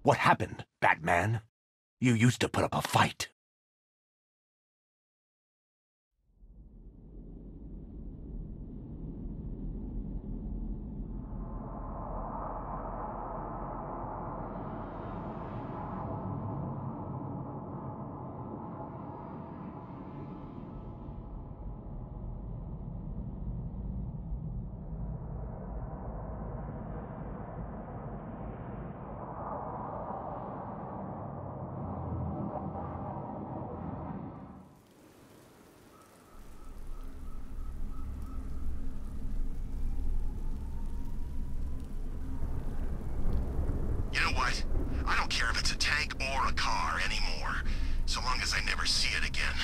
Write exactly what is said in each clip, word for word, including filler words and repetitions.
What happened, Batman? You used to put up a fight. You know what? I don't care if it's a tank or a car anymore, so long as I never see it again.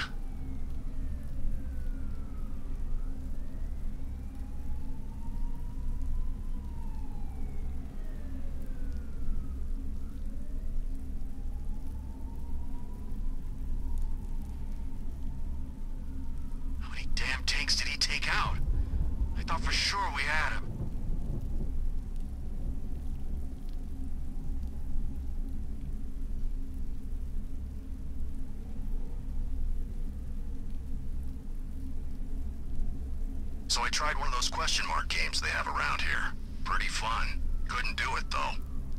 How many damn tanks did he take out? I thought for sure we had him. So I tried one of those question mark games they have around here. Pretty fun. Couldn't do it, though.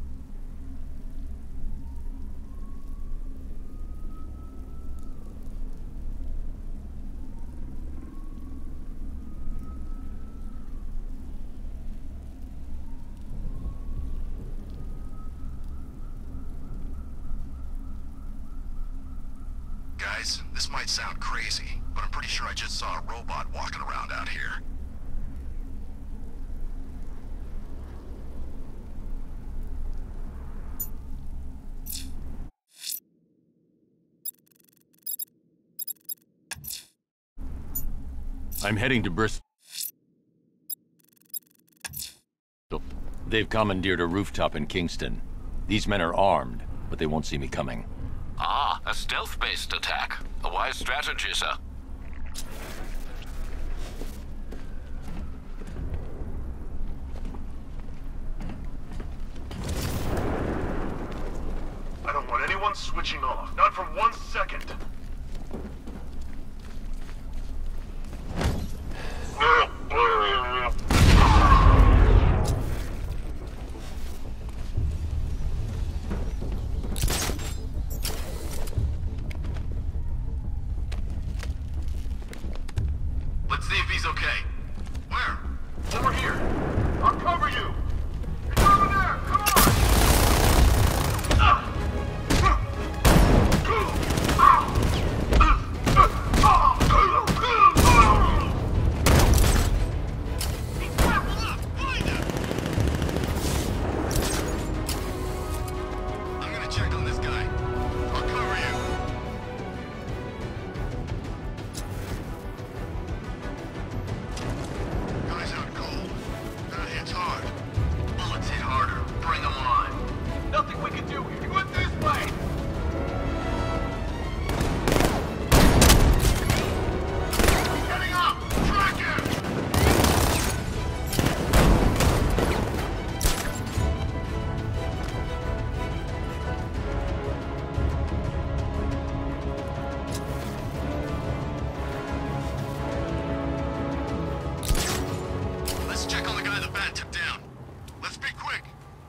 Guys, this might sound crazy, but I'm pretty sure I just saw a robot walking around out here. I'm heading to Bristol. They've commandeered a rooftop in Kingston. These men are armed, but they won't see me coming. Ah, a stealth-based attack. A wise strategy, sir. I don't want anyone switching off. Not for one second. Let's see if he's okay. Where? Over here. I'll cover you. It's over there. Come on. He's grappling up. Find him. I'm gonna check on this guy. I'll cover you. Guy's out cold. That hits hard. Bullets hit harder. Bring them on. Nothing we can do. You can went this way. Getting up. Track him. Let's check on the guy the bat took down. Let's be quick.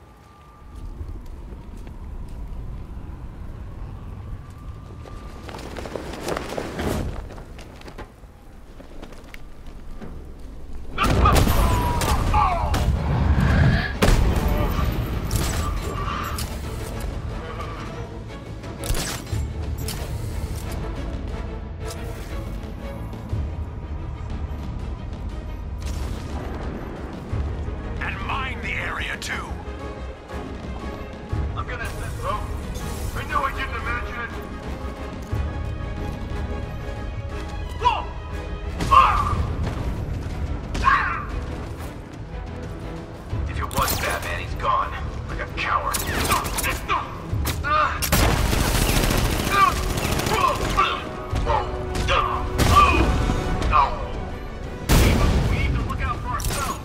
And mine the area, too. I'm gonna assist, bro. I know I didn't imagine it. Whoa! Ah! Ah! If it was Batman, he's gone. Like a coward. Ah! We need to look out for ourselves.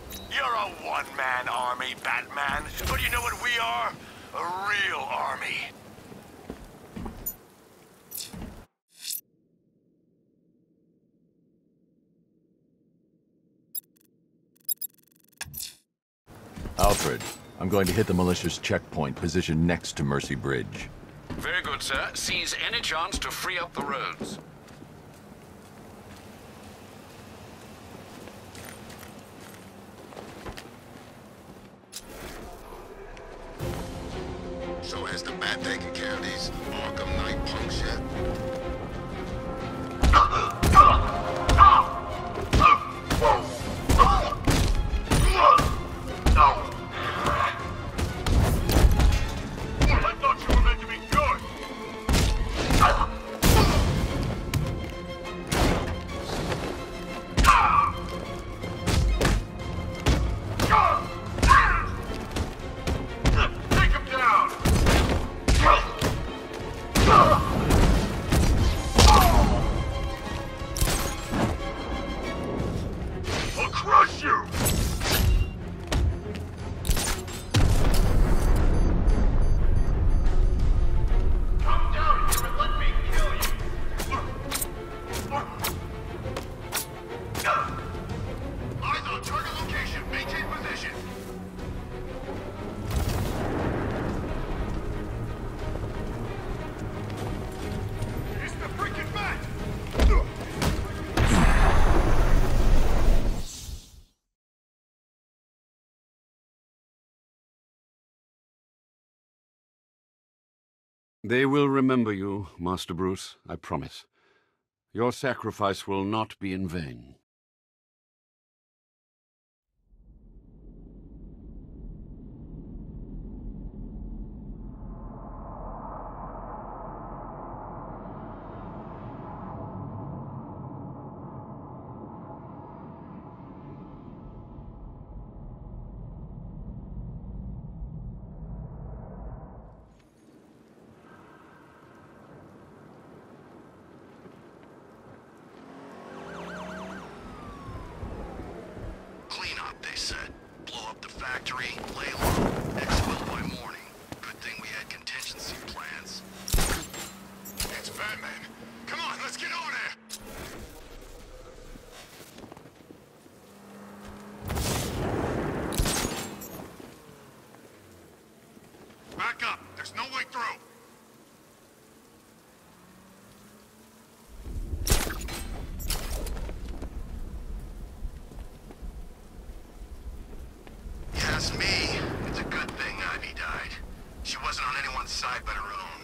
You're a one-man army, Batman. But you know what we are? A real army. Alfred, I'm going to hit the militia's checkpoint positioned next to Mercy Bridge. Very good, sir. Seize any chance to free up the roads. So has the Bat taken care of these Arkham Knight punks yet? I thought you were meant to be good! Take him down! I'll crush you! Come down here and let me kill you! Eyes on target location. Maintain position. It's the freaking Bat! They will remember you, Master Bruce, I promise. Your sacrifice will not be in vain. Clean up, they said. Blow up the factory, lay low, exfil by morning. Good thing we had contingency plans. It's Batman. Come on, let's get over there! Back up! There's no way through! You ask me, it's a good thing Ivy died. She wasn't on anyone's side but her own.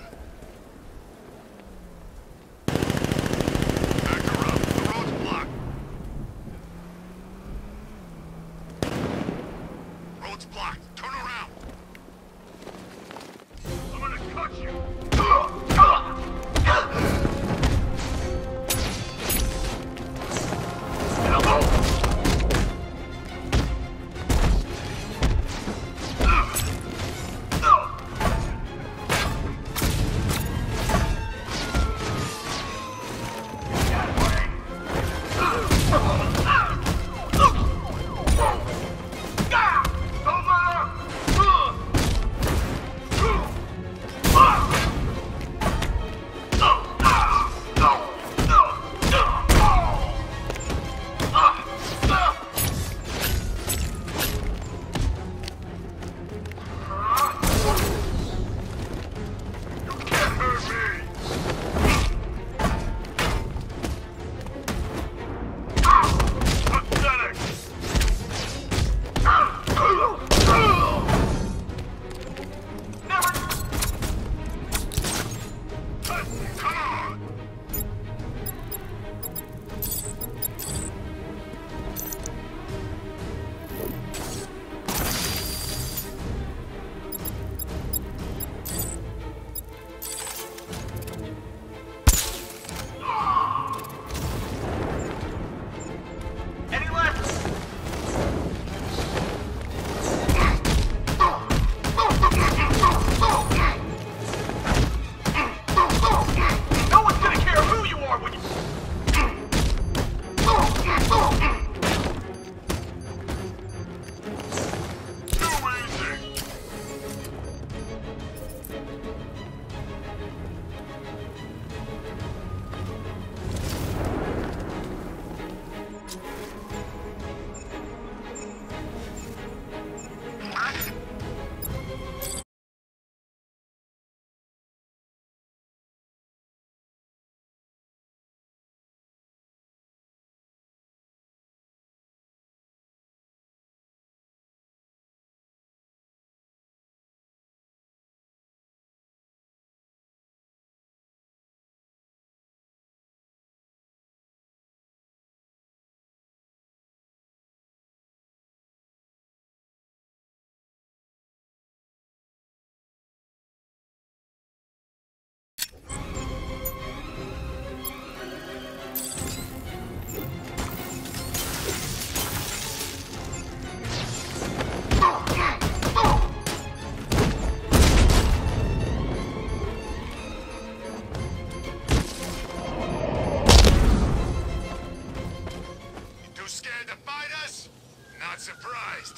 Back her up. The road's blocked. Road's blocked. Turn around. I'm gonna cut you. Don't let her! not surprised.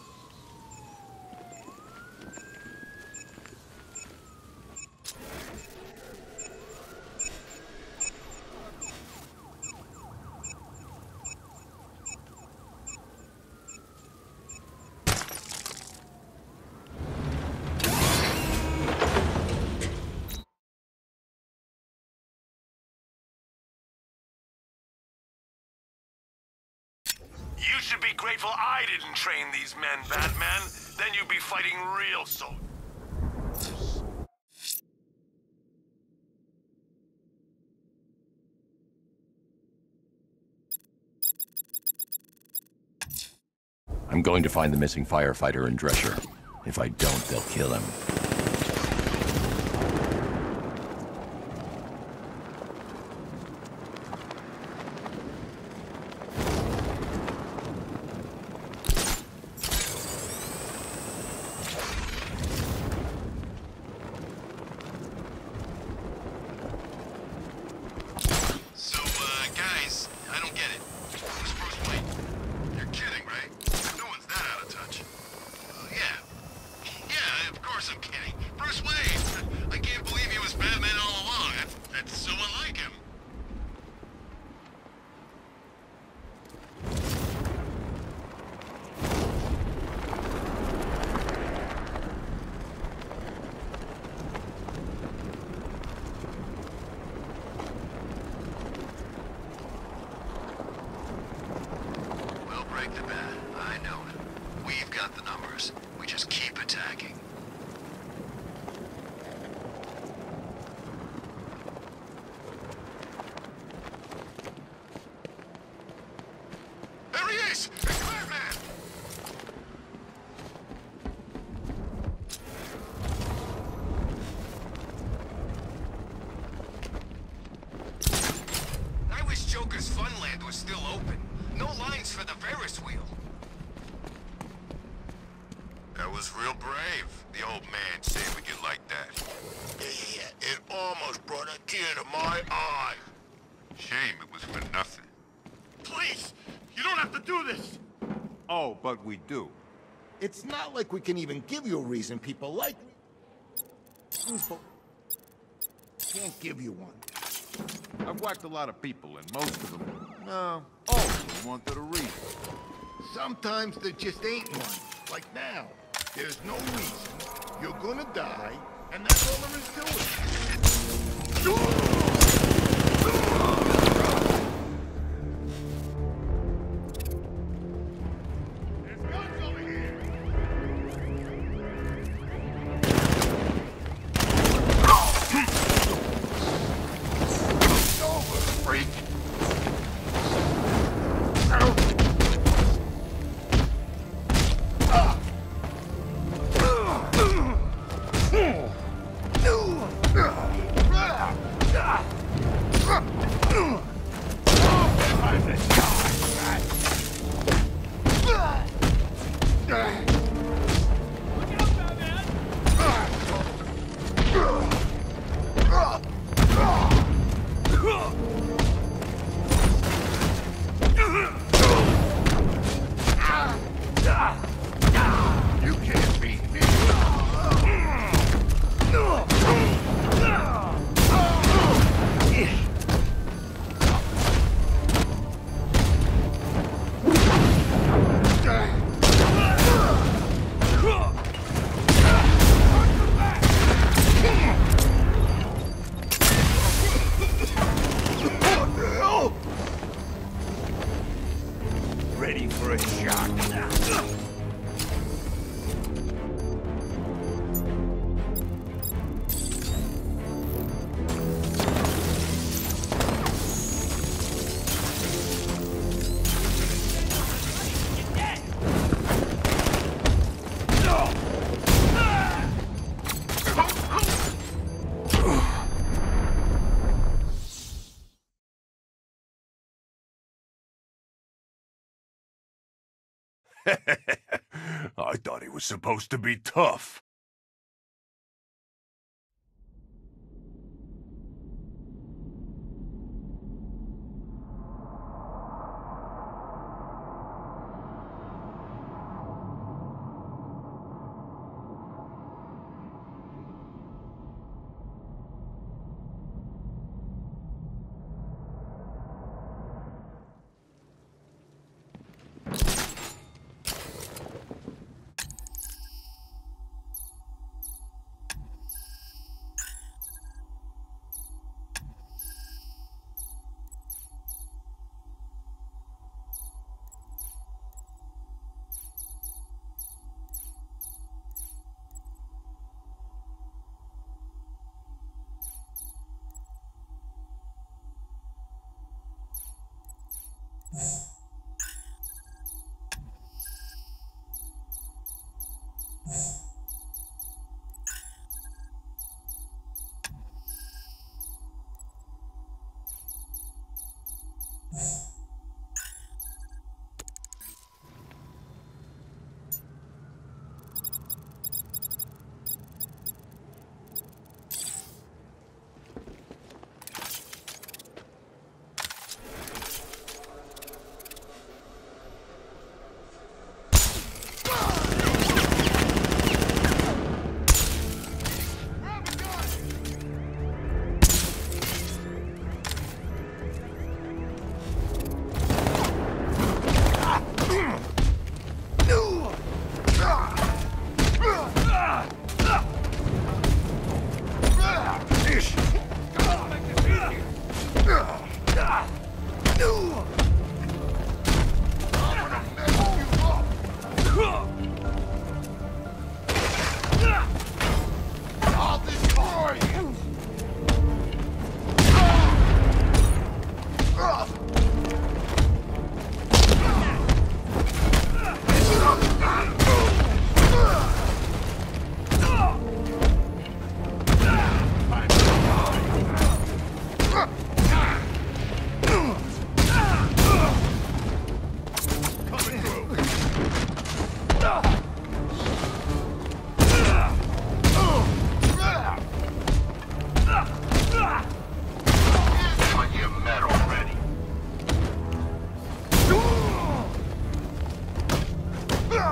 You should be grateful I didn't train these men, Batman. Then you'd be fighting real soldiers. I'm going to find the missing firefighter and Drescher. If I don't, they'll kill him. So, uh, guys, I don't get it. Who's Bruce Wayne? You're kidding, right? No one's that out of touch. Uh, yeah. Yeah, of course I'm kidding. Bruce Wayne! I can't believe he was Batman all along. That, that's so unlike him. We'll break the bat. I know it. We've got the numbers. We just keep attacking. There he is! It's Batman! I wish Joker's Funland was still open. No lines for the Ferris wheel. That was real brave. The old man saving you like that. Yeah, yeah, yeah. It almost brought a tear to my eye. Shame it was for nothing. Please, you don't have to do this. Oh, but we do. It's not like we can even give you a reason people like me. Can't give you one. I've whacked a lot of people, and most of them, no, all of them wanted a reason. Sometimes there just ain't one. Like now. There's no reason. You're gonna die, and that's all there is to it. There's guns over here! It's over, freak! You can't beat me. Ready for a shot. I thought he was supposed to be tough.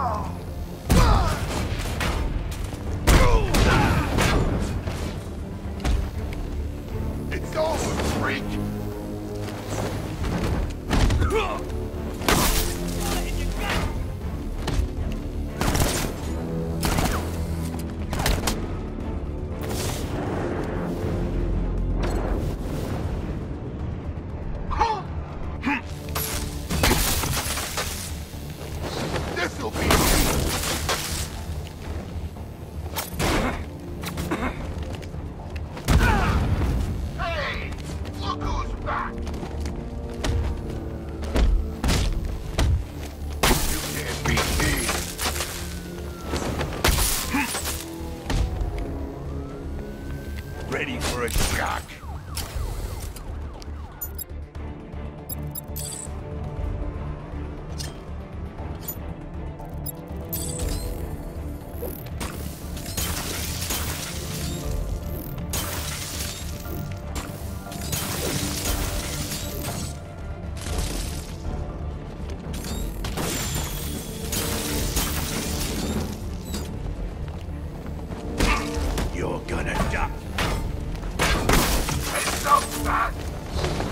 It's over, freak! This'll be Hey! Look who's back! You can't beat me! Ready for a shock? You're gonna die. It's so fast!